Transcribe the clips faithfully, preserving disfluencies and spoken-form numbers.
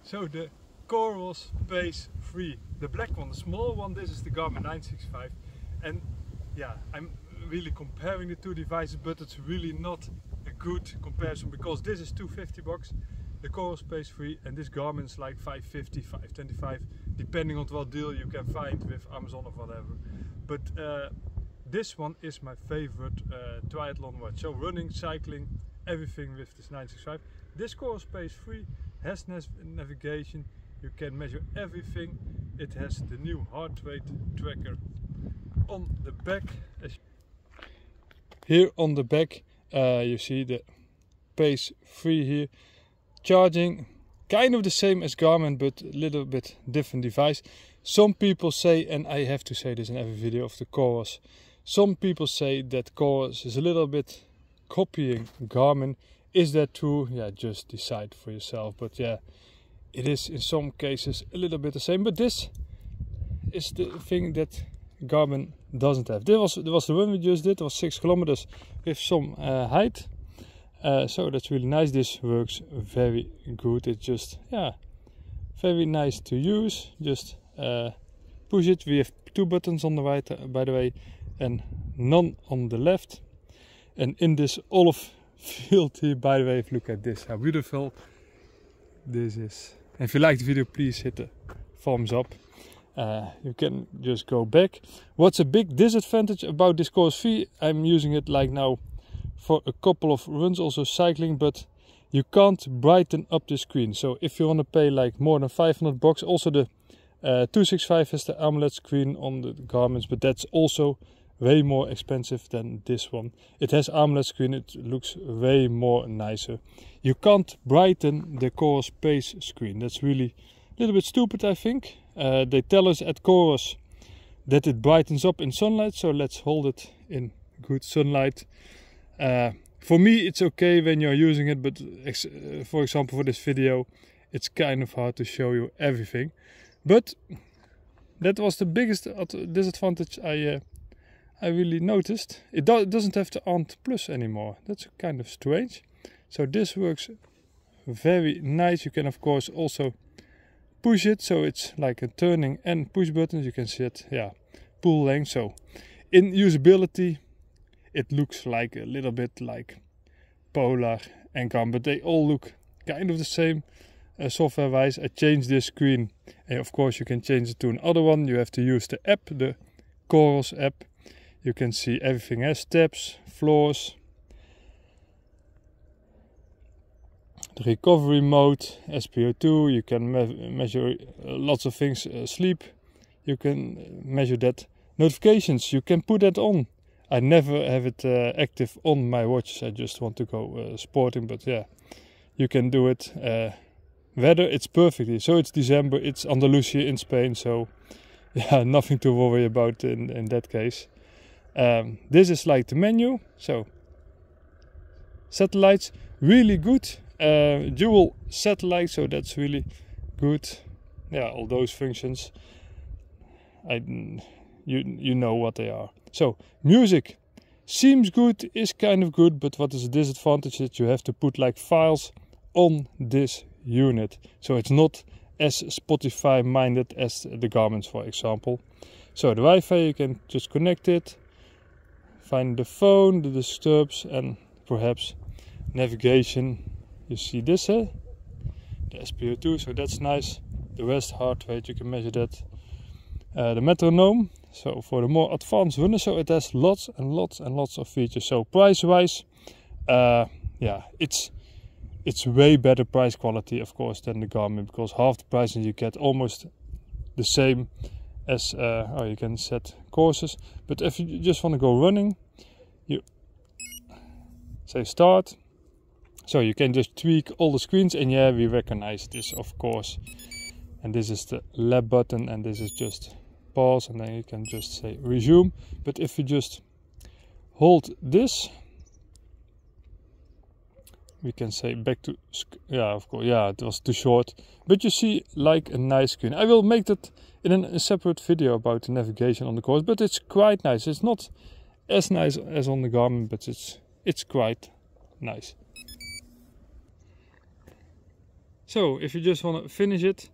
So the Coros Pace three, the black one, the small one, this is the Garmin nine sixty-five, and yeah, I'm really comparing the two devices, but it's really not a good comparison because this is two hundred fifty bucks, the Coros Pace three, and this Garmin's like five fifty, five twenty-five, depending on what deal you can find with Amazon or whatever. But uh, this one is my favorite uh, triathlon watch. So running, cycling, everything with this nine sixty-five. This Coros Pace three has navigation, you can measure everything. It has the new heart rate tracker on the back. Here on the back uh, you see the Pace three here. Charging, kind of the same as Garmin, but a little bit different device. Some people say, and I have to say this in every video of the Coros, some people say that Coros is a little bit copying Garmin. Is that true? Yeah, just decide for yourself. But yeah, it is in some cases a little bit the same. But this is the thing that Garmin doesn't have. This was, this was the one we just did. It was six kilometers with some uh, height. Uh, so that's really nice. This works very good. It's just, yeah, very nice to use. Just uh, push it. We have two buttons on the right, uh, by the way, and none on the left. And in this olive field here, by the way, if you look at this, how beautiful this is. And if you like the video, please hit the thumbs up. Uh, you can just go back. What's a big disadvantage about this Coros three? I'm using it like now for a couple of runs, also cycling, but you can't brighten up the screen. So if you want to pay like more than five hundred bucks, also the uh, two sixty-five has the AMOLED screen on the Garmin's, but that's also way more expensive than this one. It has AMOLED screen, it looks way more nicer. You can't brighten the Coros Pace screen. That's really a little bit stupid, I think. Uh, they tell us at Coros that it brightens up in sunlight, so let's hold it in good sunlight. Uh, for me it's okay when you're using it, but ex uh, for example for this video it's kind of hard to show you everything. But that was the biggest disadvantage I uh, I really noticed. It do doesn't have the Ant Plus anymore. That's kind of strange. So this works very nice. You can of course also push it, so it's like a turning and push buttons. You can set, yeah, pull length. So in usability it looks like a little bit like Polar and Garmin, but they all look kind of the same uh, software wise. I changed this screen, and of course you can change it to another one. You have to use the app, the Coros app. You can see everything has steps, floors, the recovery mode, S P O two, you can me measure uh, lots of things, uh, sleep, you can measure that. Notifications, you can put that on. I never have it uh, active on my watch, I just want to go uh, sporting, but yeah, you can do it. Uh, weather, it's perfectly, so it's December, it's Andalusia in Spain, so yeah, nothing to worry about in, in that case. Um, this is like the menu, so satellites, really good, uh, dual satellite, so that's really good. Yeah, all those functions, I, you, you know what they are. So music seems good, is kind of good, but what is the disadvantage? That you have to put like files on this unit, so it's not as Spotify minded as the Garmin's, for example. So the Wi-Fi, you can just connect it, find the phone, the disturbs, and perhaps navigation. You see this, eh? The S P O two, so that's nice. The rest, heart rate, you can measure that. Uh, the metronome, so for the more advanced runners, so it has lots and lots and lots of features. So price wise, uh, yeah, it's it's way better price quality, of course, than the Garmin, because half the price and you get almost the same as, uh, oh, you can set courses. But if you just want to go running, you say start, so you can just tweak all the screens, and yeah, we recognize this, of course. And this is the lab button, and this is just pause, and then you can just say resume. But if you just hold this, we can say back to, yeah, of course, yeah, it was too short, but you see like a nice screen. I will make that in an, a separate video about the navigation on the Coros, but it's quite nice. It's not as nice as on the Garmin, but it's it's quite nice. So if you just want to finish it,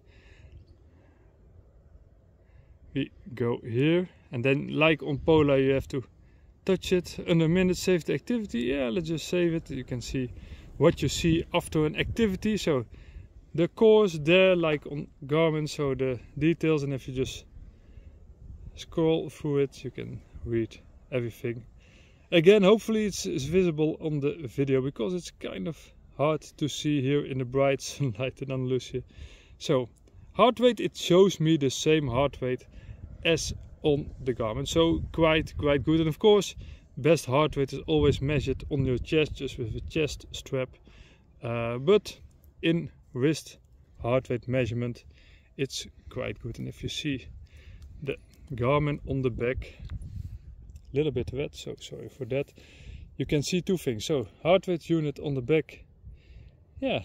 we go here, and then like on Polar you have to touch it. Under minutes save the activity. Yeah, let's just save it. You can see what you see after an activity. So the course there, like on Garmin, so the details, and if you just scroll through it you can read everything. Again, hopefully it's, it's visible on the video, because it's kind of hard to see here in the bright sunlight in Andalusia. So heart rate, it shows me the same heart rate as on the Garmin, so quite quite good. And of course best heart rate is always measured on your chest, just with a chest strap, uh, but in wrist heart rate measurement it's quite good. And if you see the Garmin on the back, a little bit wet, so sorry for that, you can see two things. So heart rate unit on the back, yeah,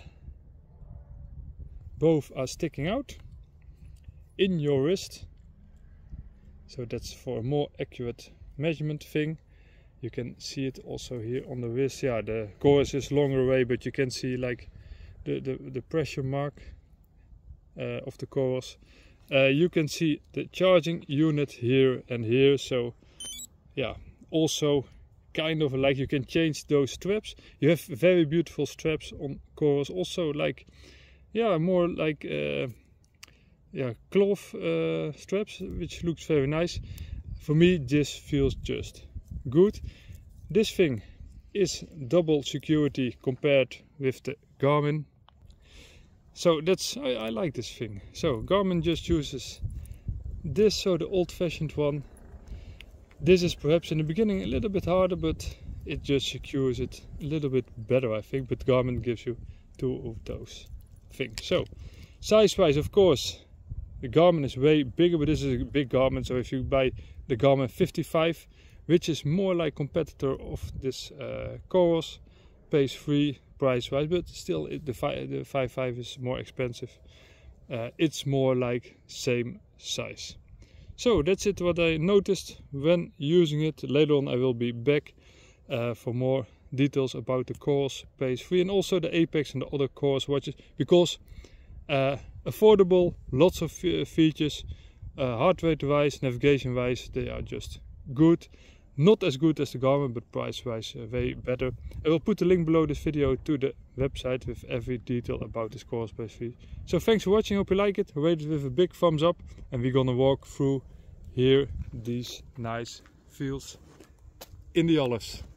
both are sticking out in your wrist, so that's for a more accurate measurement thing. You can see it also here on the wrist. Yeah, the course is longer away, but you can see like the, the, the pressure mark uh, of the course. Uh, you can see the charging unit here and here. So yeah, also kind of like you can change those straps. You have very beautiful straps on course, also like, yeah, more like uh, yeah, cloth uh, straps, which looks very nice. For me this feels just good. This thing is double security compared with the Garmin, so that's I, I like this thing. So Garmin just uses this, so the old-fashioned one. This is perhaps in the beginning a little bit harder, but it just secures it a little bit better, I think. But Garmin gives you two of those things. So size wise, of course the Garmin is way bigger, but this is a big Garmin. So if you buy the Garmin fifty-five, which is more like competitor of this uh, Coros, pays free price wise, but still it, the the five five is more expensive. Uh, it's more like same size. So that's it what I noticed when using it. Later on I will be back uh, for more details about the Coros pays free, and also the Apex and the other Coros watches, because uh, affordable, lots of features, uh, heart rate wise, navigation wise, they are just good. Not as good as the Garmin, but price wise uh, way better. I will put the link below this video to the website with every detail about this Coros pays free. So thanks for watching, hope you like it. Rate it with a big thumbs up, and we're gonna walk through here these nice fields in the olives.